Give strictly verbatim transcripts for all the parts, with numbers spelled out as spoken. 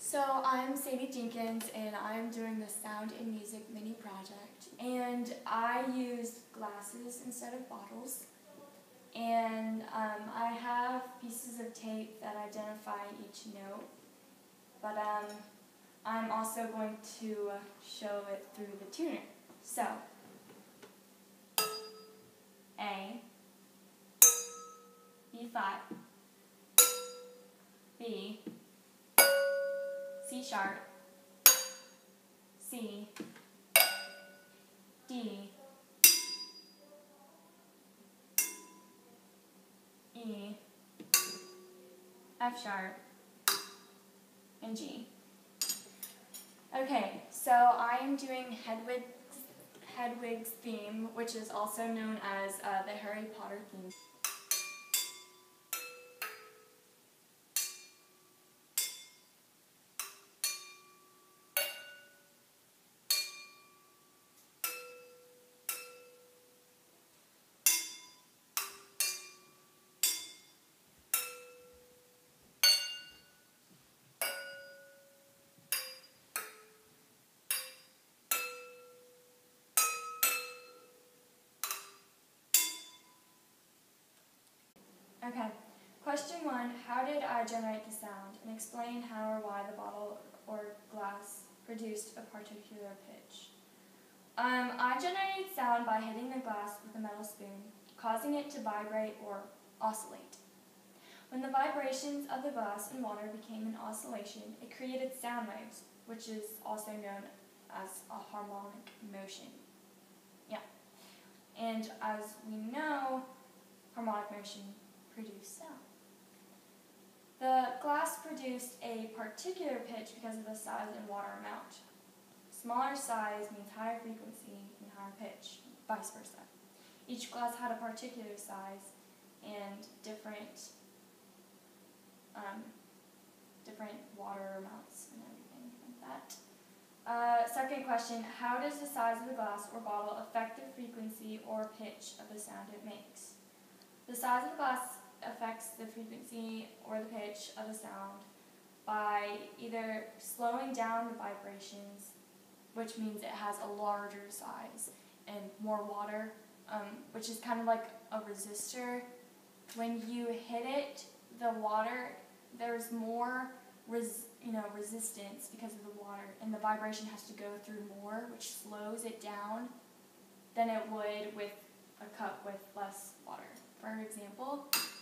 So I'm Sadie Jenkins, and I'm doing the Sound and Music mini project. And I used glasses instead of bottles. And um, I have pieces of tape that identify each note. But um, I'm also going to show it through the tuner. So, A, B flat, B, C sharp, C, D, E, F sharp, and G. Okay, so I am doing Hedwig's, Hedwig's theme, which is also known as uh, the Harry Potter theme. Okay, question one, how did I generate the sound? And explain how or why the bottle or glass produced a particular pitch. Um, I generated sound by hitting the glass with a metal spoon, causing it to vibrate or oscillate. When the vibrations of the glass and water became an oscillation, it created sound waves, which is also known as a harmonic motion. Yeah, and as we know, harmonic motion produce sound. The glass produced a particular pitch because of the size and water amount. Smaller size means higher frequency and higher pitch, vice versa. Each glass had a particular size and different, um, different water amounts and everything like that. Uh, second question, how does the size of the glass or bottle affect the frequency or pitch of the sound it makes? The size of the glass affects the frequency or the pitch of the sound by either slowing down the vibrations, which means it has a larger size and more water, um, which is kind of like a resistor. When you hit it, the water, there's more res, you know, resistance because of the water, and the vibration has to go through more, which slows it down than it would with a cup with less water. For example,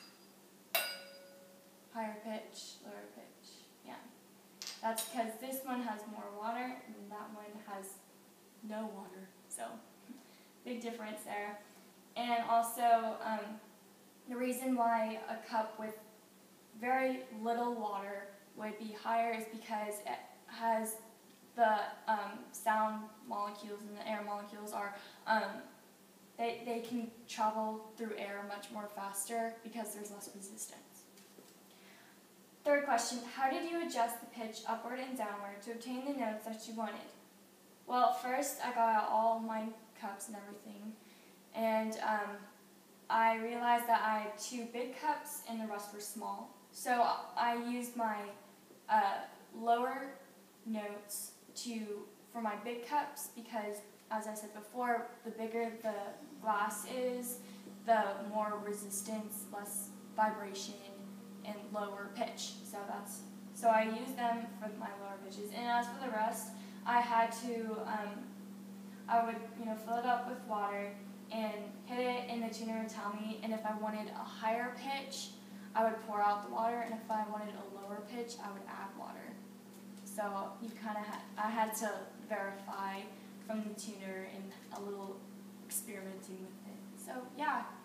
higher pitch, lower pitch, yeah. That's because this one has more water and that one has no water, so big difference there. And also, um, the reason why a cup with very little water would be higher is because it has the um, sound molecules and the air molecules are um, They, they can travel through air much more faster because there's less resistance. Third question, how did you adjust the pitch upward and downward to obtain the notes that you wanted? Well, first I got out all my cups and everything, and um, I realized that I had two big cups and the rest were small. So I used my uh, lower notes to for my big cups because, as I said before, the bigger the glass is, the more resistance, less vibration, and lower pitch. So that's so I use them for my lower pitches. And as for the rest, I had to um, I would you know fill it up with water and hit it, and the tuner would tell me. And if I wanted a higher pitch, I would pour out the water, and if I wanted a lower pitch, I would add water. So you kind of had I had to verify from the tuner and a little experimenting with it. So yeah.